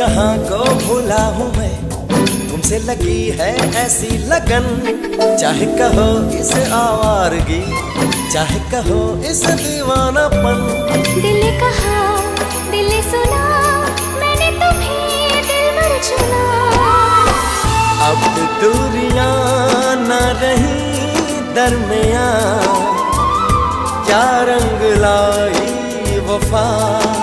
जहां को भूला हूँ मैं, तुमसे लगी है ऐसी लगन। चाहे कहो इसे आवारगी, चाहे कहो इसे दीवानापन। दिल ने कहा, दिल ने सुना, मैंने तुम्हें दिलबर चुना। अब दूरियां न रही दरमियां, क्या रंग लाई वफा।